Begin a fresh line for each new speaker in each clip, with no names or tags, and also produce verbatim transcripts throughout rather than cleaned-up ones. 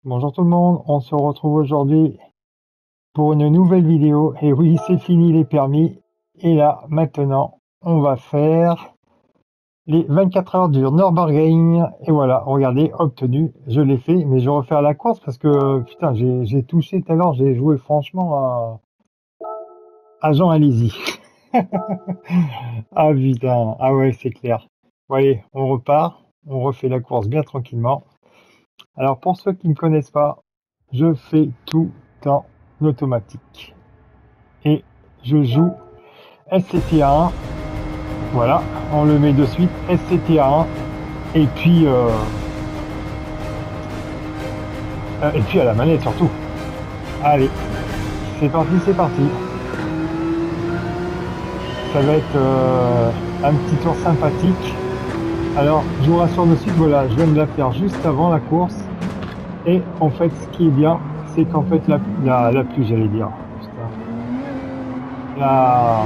Bonjour tout le monde, on se retrouve aujourd'hui pour une nouvelle vidéo. Et oui, c'est fini les permis. Et là, maintenant, on va faire les vingt-quatre heures du Nürburgring. Et voilà, regardez, obtenu, je l'ai fait, mais je vais refaire la course parce que, putain, j'ai j'ai touché tout à l'heure, j'ai joué franchement à, à Jean Alési. Ah putain, ah ouais, c'est clair. Bon, allez, on repart, on refait la course bien tranquillement. Alors pour ceux qui ne connaissent pas, je fais tout en automatique. Et je joue S C T A un, voilà, on le met de suite, S C T A un, et puis, euh, euh, et puis à la manette surtout. Allez, c'est parti, c'est parti. Ça va être euh, un petit tour sympathique. Alors, je vous rassure de suite, voilà, je viens de la faire juste avant la course. Et en fait, ce qui est bien, c'est qu'en fait, la, la, la pluie, j'allais dire, putain, la,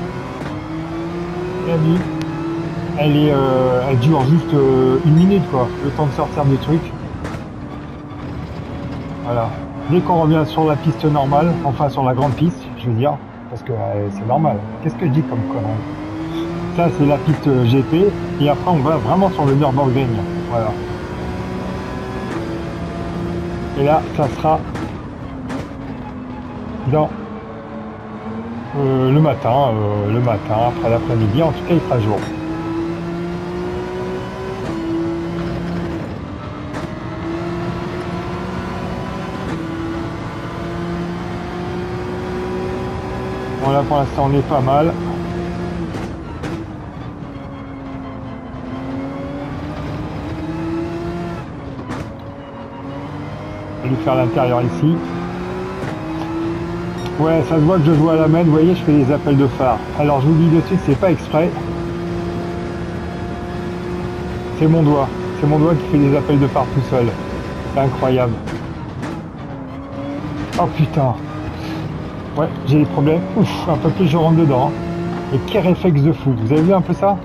la nuit, elle est, euh, elle dure juste euh, une minute, quoi, le temps de sortir du truc. Voilà. Dès qu'on revient sur la piste normale, enfin sur la grande piste, je veux dire, parce que euh, c'est normal. Qu'est-ce que je dis comme connerie? Ça, c'est la piste G P, et après, on va vraiment sur le Nürburgring. Voilà. Et là, ça sera dans euh, le matin, euh, le matin, après l'après-midi, en tout cas, il fera jour. Bon, là, pour l'instant, on est pas mal. Je vais lui faire l'intérieur ici. Ouais, ça se voit que je joue à la main, vous voyez, je fais des appels de phare. Alors, je vous dis de suite, c'est pas exprès. C'est mon doigt. C'est mon doigt qui fait des appels de phare tout seul. C'est incroyable. Oh putain. Ouais, j'ai des problèmes. Ouf, un peu plus je rentre dedans. Et quel réflexe de fou. Vous avez vu un peu ça?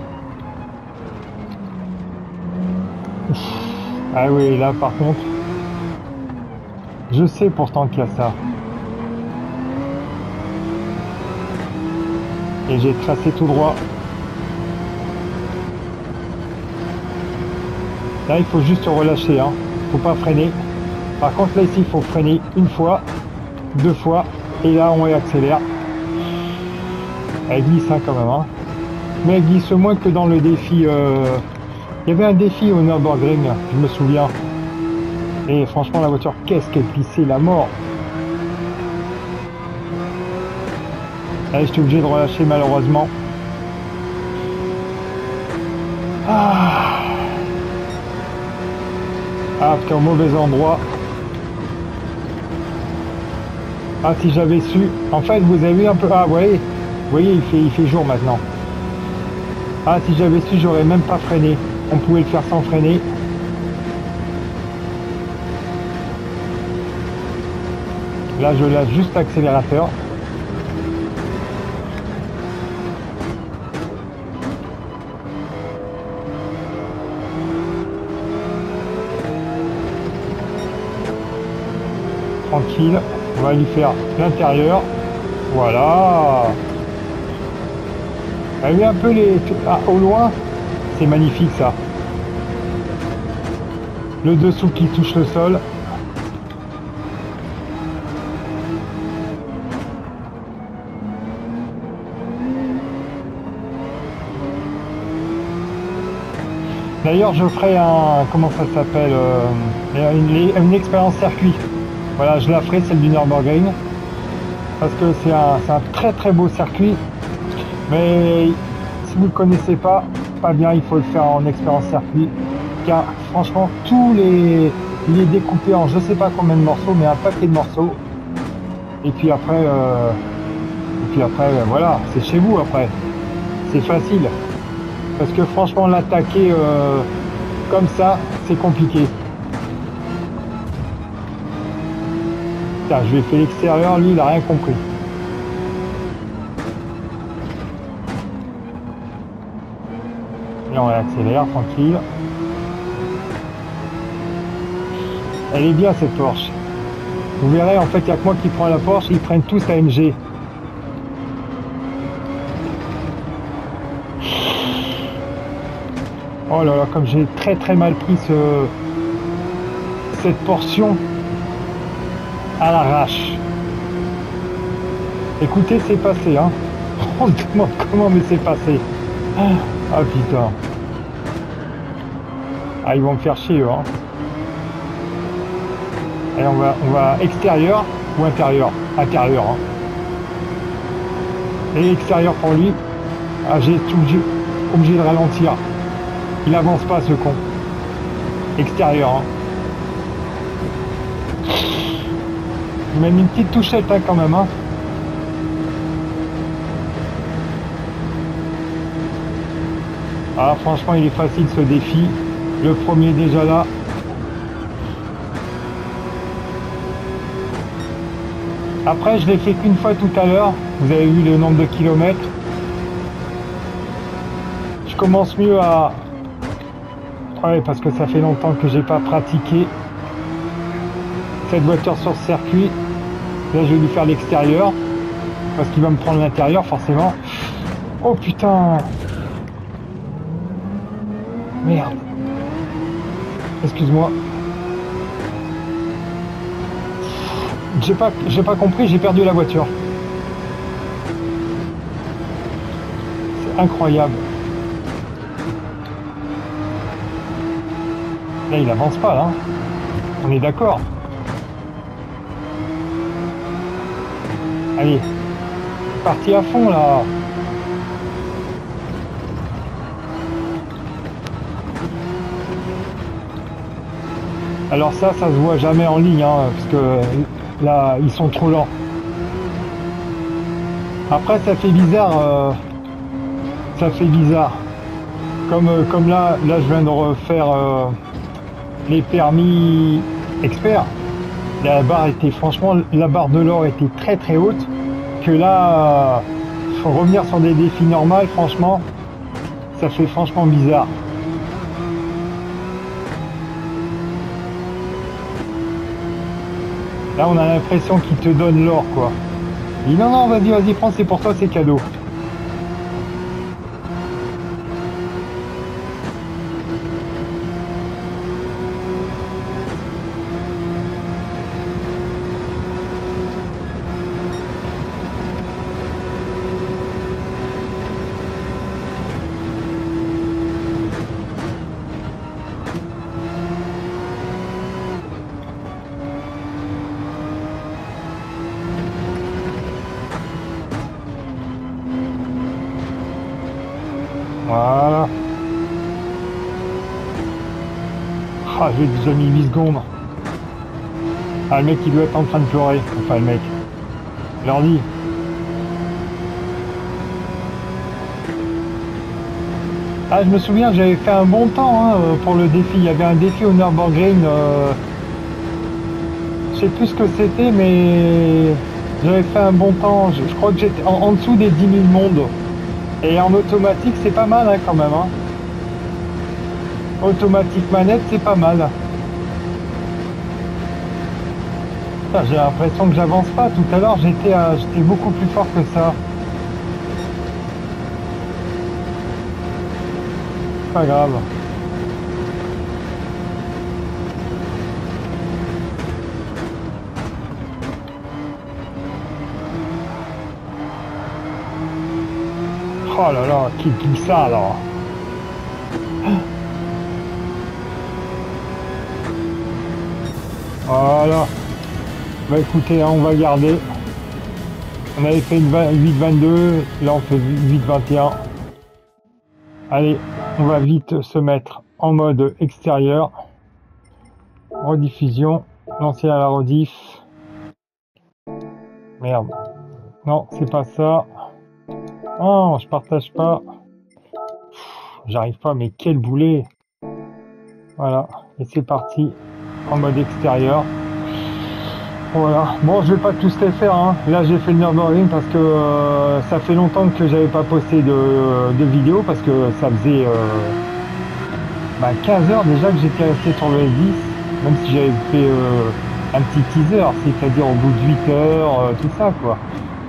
Ouf. Ah oui, là par contre, je sais pourtant qu'il y a ça. Et j'ai tracé tout droit. Là, il faut juste relâcher, hein. Faut pas freiner. Par contre, là, ici, il faut freiner une fois, deux fois, et là, on accélère. Elle glisse, hein, quand même, hein. Mais elle glisse moins que dans le défi. Euh... Il y avait un défi au Nürburgring, je me souviens. Et franchement, la voiture, qu'est-ce qu'elle glissait, la mort. Allez, je suis obligé de relâcher, malheureusement. Ah, ah putain, au mauvais endroit. Ah, si j'avais su. En fait, vous avez vu un peu. Ah, vous voyez, vous voyez, il fait, il fait jour maintenant. Ah, si j'avais su, j'aurais même pas freiné. On pouvait le faire sans freiner. Là, je lâche juste l'accélérateur. Tranquille. On va lui faire l'intérieur. Voilà. Vous avez vu un peu les... Ah, au loin, c'est magnifique ça. Le dessous qui touche le sol. D'ailleurs, je ferai un... Comment ça s'appelle euh, une, une expérience circuit. Voilà, je la ferai, celle du Nürburgring. Parce que c'est un, un très très beau circuit. Mais si vous ne connaissez pas, pas bien, il faut le faire en expérience circuit. Car franchement, tous les... Il est découpé en je sais pas combien de morceaux, mais un paquet de morceaux. Et puis après... Euh, et puis après, euh, voilà, c'est chez vous après. C'est facile. Parce que franchement, l'attaquer euh, comme ça, c'est compliqué. Tiens, je lui ai fait l'extérieur, lui, il a rien compris. Et on accélère, tranquille. Elle est bien cette Porsche. Vous verrez, en fait, il n'y a que moi qui prends la Porsche, ils prennent tous la M G. Oh là là, comme j'ai très très mal pris ce, cette portion à l'arrache. Écoutez, c'est passé, hein. On se demande comment, mais c'est passé. Ah putain. Ah, ils vont me faire chier, eux, hein. Allez, on va, on va extérieur ou intérieur? Intérieur, hein. Et extérieur pour lui. Ah, j'ai tout obligé, obligé de ralentir. Il avance pas, ce con. Extérieur, hein. Même une petite touchette, hein, quand même, hein. Ah, franchement, il est facile ce défi. Le premier déjà là. Après, je l'ai fait qu'une fois tout à l'heure. Vous avez vu le nombre de kilomètres. Je commence mieux à... Ouais, parce que ça fait longtemps que j'ai pas pratiqué cette voiture sur ce circuit. Là, je vais lui faire l'extérieur. Parce qu'il va me prendre l'intérieur, forcément. Oh putain! Merde. Excuse-moi. J'ai pas, j'ai pas compris, j'ai perdu la voiture. C'est incroyable. Là, il avance pas, là. On est d'accord. Allez. Parti à fond, là. Alors ça, ça se voit jamais en ligne, hein, parce que là, ils sont trop lents. Après, ça fait bizarre. Euh, ça fait bizarre. Comme, euh, comme là, là, je viens de refaire euh, les permis experts. La barre était, franchement, la barre de l'or était très très haute. Que là, euh, faut revenir sur des défis normaux, franchement, ça fait franchement bizarre. Là, on a l'impression qu'il te donne l'or, quoi. Il dit non, non, vas-y, vas-y, prends, c'est pour toi, c'est cadeau. Voilà. Ah, j'ai déjà mis huit secondes. Ah, le mec, il doit être en train de pleurer. Enfin, le mec. L'ordi. Ah, je me souviens que j'avais fait un bon temps, hein, pour le défi. Il y avait un défi au Nürburgring. Euh... Je sais plus ce que c'était, mais j'avais fait un bon temps. Je, je crois que j'étais en, en dessous des dix mille mondes. Et en automatique, c'est pas mal, hein, quand même. Hein. Automatique manette, c'est pas mal. J'ai l'impression que j'avance pas. Tout à l'heure, j'étais euh, j'étais beaucoup plus fort que ça. Pas grave. Oh là là, qui dit ça alors? Voilà. Bah écoutez, hein, on va garder. On avait fait une huit vingt-deux, là on fait huit vingt et un. Allez, on va vite se mettre en mode extérieur. Rediffusion, lancer à la rediff. Merde. Non, c'est pas ça. Oh, je partage pas. J'arrive pas, mais quel boulet. Voilà, et c'est parti en mode extérieur. Voilà, bon, je vais pas tous les faire, hein. Là j'ai fait le Nürburgring parce que euh, ça fait longtemps que j'avais pas posté de, de vidéo, parce que ça faisait euh, bah, quinze heures déjà que j'étais resté sur le S dix. même si j'avais fait euh, un petit teaser, c'est-à-dire au bout de huit heures, euh, tout ça quoi.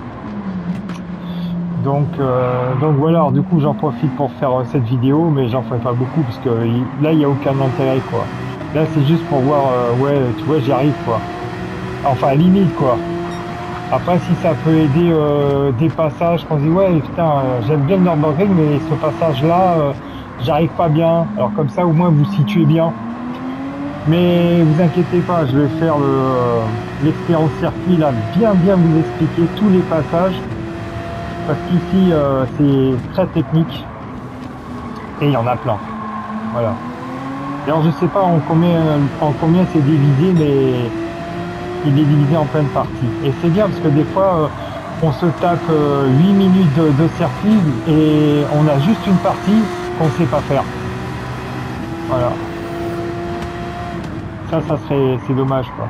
Donc, euh, donc voilà, alors, du coup j'en profite pour faire euh, cette vidéo, mais j'en ferai pas beaucoup parce que euh, là il n'y a aucun intérêt quoi. Là c'est juste pour voir, euh, ouais tu vois j'y arrive quoi. Enfin limite quoi. Après si ça peut aider euh, des passages qu'on se dit ouais putain euh, j'aime bien le Nürburgring mais ce passage là euh, j'arrive pas bien. Alors comme ça au moins vous situez bien. Mais vous inquiétez pas, je vais faire le, euh, l'expérience circuit là, bien bien vous expliquer tous les passages. Parce qu'ici euh, c'est très technique et il y en a plein. Voilà. Alors je sais pas en combien en combien c'est divisé, mais il est divisé en pleine parties. Et c'est bien parce que des fois euh, on se tape euh, huit minutes de, de circuit et on a juste une partie qu'on sait pas faire. Voilà. Ça, ça serait c'est dommage quoi.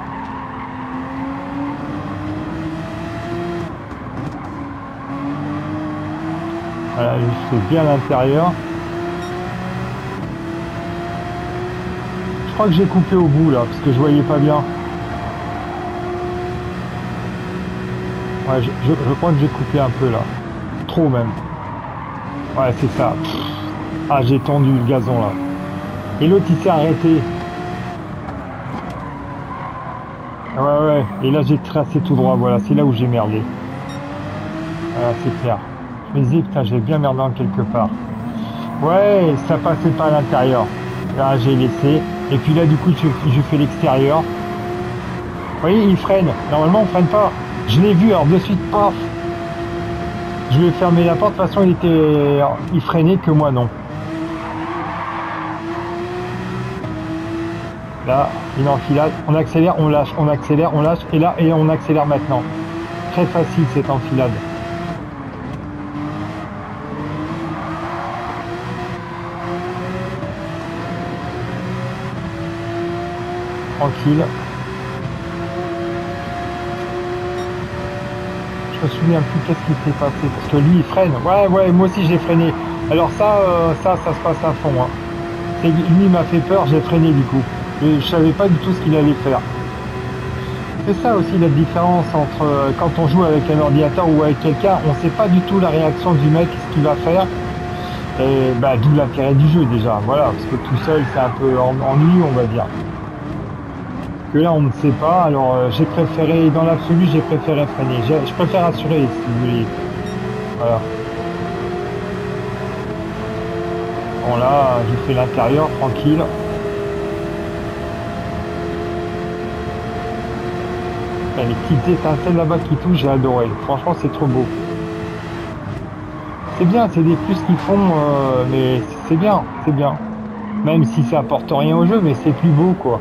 Voilà, je fais bien l'intérieur. Je crois que j'ai coupé au bout là, parce que je voyais pas bien. Ouais, je, je, je crois que j'ai coupé un peu là. Trop même. Ouais, c'est ça. Ah, j'ai tendu le gazon là. Et l'autre il s'est arrêté. Ouais, ouais. Et là j'ai tracé tout droit, voilà, c'est là où j'ai merdé. Voilà, c'est clair. Je me disais, putain, j'ai bien merdé en quelque part. Ouais, ça passait pas à l'intérieur. Là, j'ai laissé. Et puis là, du coup, je, je fais l'extérieur. Vous voyez, il freine. Normalement, on freine pas. Je l'ai vu, alors de suite, paf. Je lui ai fermé la porte. De toute façon, il était, il freinait que moi, non. Là, une enfilade. On accélère, on lâche, on accélère, on lâche. Et là, et on accélère maintenant. Très facile, cette enfilade. Tranquille. Je me souviens plus qu'est-ce qui s'est passé parce que lui il freine. Ouais ouais moi aussi j'ai freiné. Alors ça euh, ça ça se passe à fond. Hein. C'est lui m'a fait peur, j'ai freiné du coup. Et je savais pas du tout ce qu'il allait faire. C'est ça aussi la différence entre euh, quand on joue avec un ordinateur ou avec quelqu'un, on sait pas du tout la réaction du mec, ce qu'il va faire. Et bah d'où l'intérêt du jeu déjà. Voilà parce que tout seul c'est un peu ennuyeux on va dire. Que là on ne sait pas, alors euh, j'ai préféré, dans l'absolu j'ai préféré freiner, je préfère assurer si vous voulez, voilà. Bon là j'ai fait l'intérieur tranquille. Et les petites étincelles là-bas qui touchent, j'ai adoré, franchement c'est trop beau. C'est bien, c'est des plus qu'ils font, euh, mais c'est bien, c'est bien. Même si ça apporte rien au jeu, mais c'est plus beau quoi.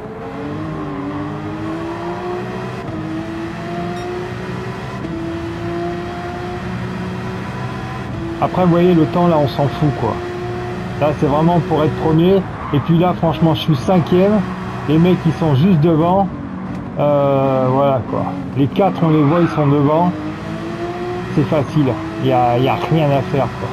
Après, vous voyez, le temps, là, on s'en fout, quoi. Là, c'est vraiment pour être premier. Et puis là, franchement, je suis cinquième. Les mecs, ils sont juste devant. Euh, voilà, quoi. Les quatre, on les voit, ils sont devant. C'est facile. Il n'y a, y a rien à faire, quoi.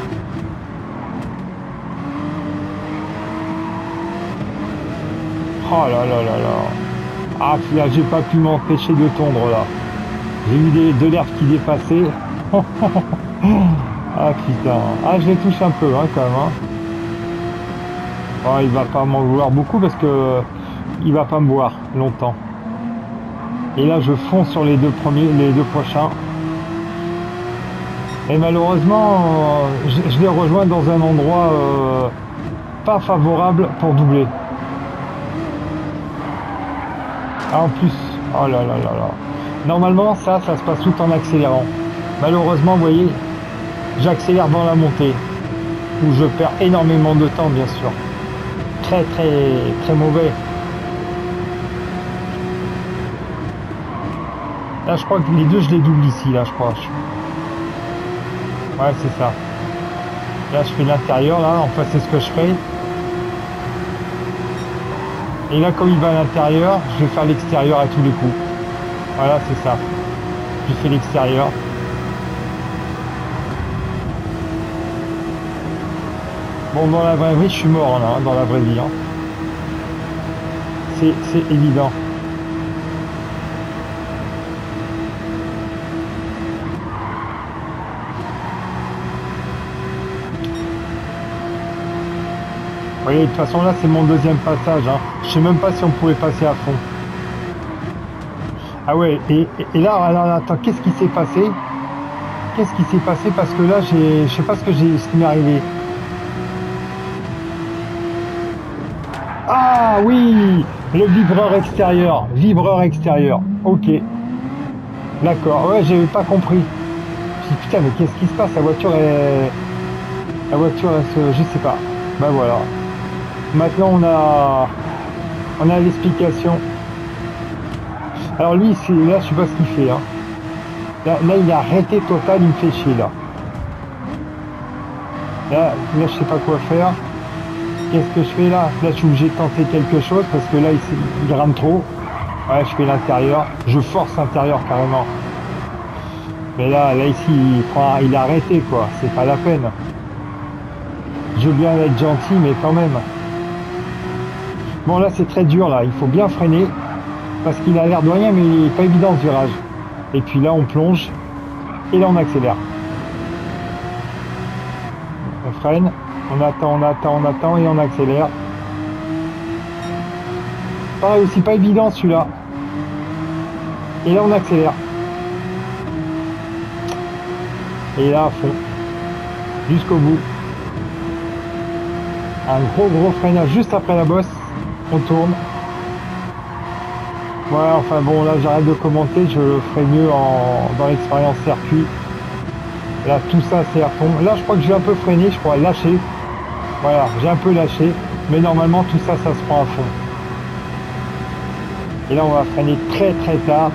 Oh là là là là. Ah, là, j'ai pas pu m'empêcher de tondre, là. J'ai eu des, de l'herbe qui dépassait. Ah putain, ah je les touche un peu hein, quand même hein. Oh, il va pas m'en vouloir beaucoup parce que il va pas me voir longtemps. Et là je fonce sur les deux premiers, les deux prochains. Et malheureusement je, je les rejoins dans un endroit euh, pas favorable pour doubler. Ah en plus, oh là là là là. Normalement ça, ça se passe tout en accélérant. Malheureusement vous voyez, j'accélère dans la montée, où je perds énormément de temps bien sûr. Très très très mauvais. Là je crois que les deux je les double ici, là je crois. Ouais c'est ça. Là je fais l'intérieur, là, enfin c'est ce que je fais. Et là comme il va à l'intérieur, je vais faire l'extérieur à tous les coups. Voilà c'est ça. Je fais l'extérieur. Bon, dans la vraie vie, je suis mort là, dans la vraie vie. Hein. c'est c'est évident. Oui, de toute façon là c'est mon deuxième passage, hein. Je sais même pas si on pouvait passer à fond. Ah ouais, et, et là, alors, attends, qu'est-ce qui s'est passé? Qu'est-ce qui s'est passé? Parce que là, j'ai, je sais pas ce que j'ai, ce qui m'est arrivé. Ah oui, le vibreur extérieur, vibreur extérieur. Ok, d'accord. Ouais, j'avais pas compris. Je me suis dit, putain, mais qu'est-ce qui se passe? La voiture est, la voiture, elle se, je sais pas. Ben voilà. Maintenant, on a, on a l'explication. Alors lui, c'est là, je sais pas ce qu'il fait. Hein. Là, là, il a arrêté total, il me fait chier là. Là, là, je sais pas quoi faire. Qu'est-ce que je fais là? Là, je suis obligé de tenter quelque chose parce que là, il, il rame trop. Ouais, je fais l'intérieur. Je force l'intérieur carrément. Mais là, là ici, il prend, il a arrêté quoi. C'est pas la peine. Je veux bien être gentil, mais quand même. Bon, là, c'est très dur là. Il faut bien freiner parce qu'il a l'air de rien, mais il est pas évident ce virage. Et puis là, on plonge et là, on accélère. On freine. On attend, on attend, on attend et on accélère. Pareil aussi, pas évident celui-là. Et là, on accélère. Et là, à fond. Jusqu'au bout. Un gros, gros freinage juste après la bosse. On tourne. Ouais, enfin bon, là, j'arrête de commenter. Je le ferai mieux en, dans l'expérience circuit. Là, tout ça, c'est à fond. Là, je crois que j'ai un peu freiné. Je crois lâcher. Voilà, j'ai un peu lâché, mais normalement tout ça, ça se prend à fond. Et là, on va freiner très très tard.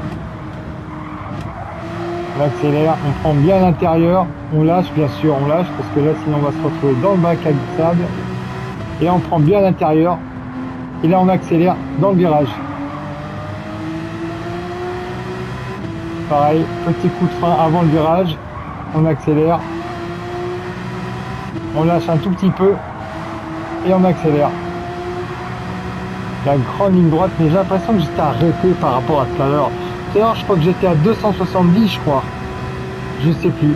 On accélère, on prend bien l'intérieur, on lâche, bien sûr, on lâche, parce que là, sinon, on va se retrouver dans le bac à sable. Et là, on prend bien l'intérieur. Et là, on accélère dans le virage. Pareil, petit coup de frein avant le virage. On accélère. On lâche un tout petit peu et on accélère. La grande ligne droite, mais j'ai l'impression que j'étais arrêté par rapport à tout à l'heure. D'ailleurs, je crois que j'étais à deux cent soixante-dix, je crois. Je sais plus.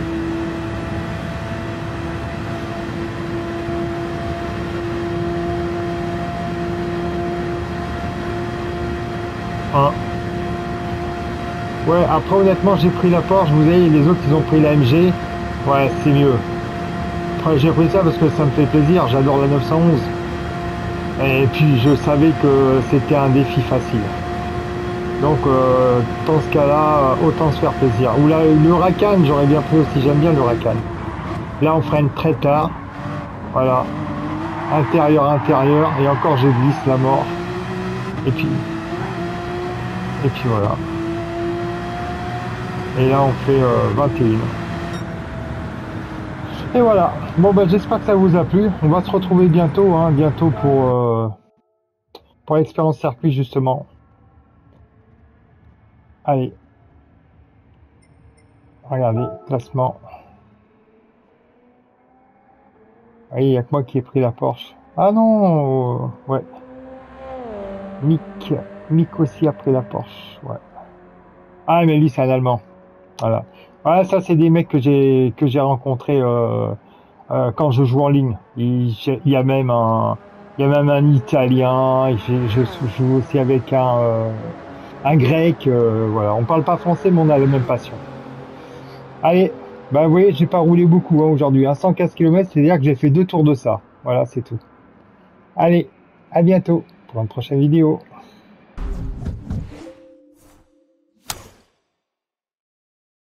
Hein. Ouais, après honnêtement, j'ai pris la Porsche. Vous voyez, les autres, ils ont pris la M G. Ouais, c'est mieux. J'ai pris ça parce que ça me fait plaisir, j'adore la neuf cent onze. Et puis je savais que c'était un défi facile. Donc euh, dans ce cas-là, autant se faire plaisir. Ou là, le Huracan, j'aurais bien pris aussi, j'aime bien le Huracan. Là on freine très tard. Voilà. Intérieur, intérieur. Et encore je glisse la mort. Et puis. Et puis voilà. Et là on fait euh, vingt et un. Et voilà, bon ben j'espère que ça vous a plu. On va se retrouver bientôt, hein, bientôt pour, euh, pour l'expérience circuit justement. Allez, regardez, classement. Oui, il n'y a que moi qui ai pris la Porsche. Ah non, euh, ouais. Mick, Mick aussi a pris la Porsche, ouais. Ah mais lui c'est un Allemand, voilà. Voilà, ça c'est des mecs que j'ai que j'ai rencontrés euh, euh, quand je joue en ligne. Il, il y a même un il y a même un Italien. Je, je joue aussi avec un euh, un Grec. Euh, voilà, on parle pas français, mais on a la même passion. Allez, bah vous voyez, j'ai pas roulé beaucoup hein, aujourd'hui. Hein, cent quinze kilomètres, c'est-à-dire que j'ai fait deux tours de ça. Voilà, c'est tout. Allez, à bientôt pour une prochaine vidéo.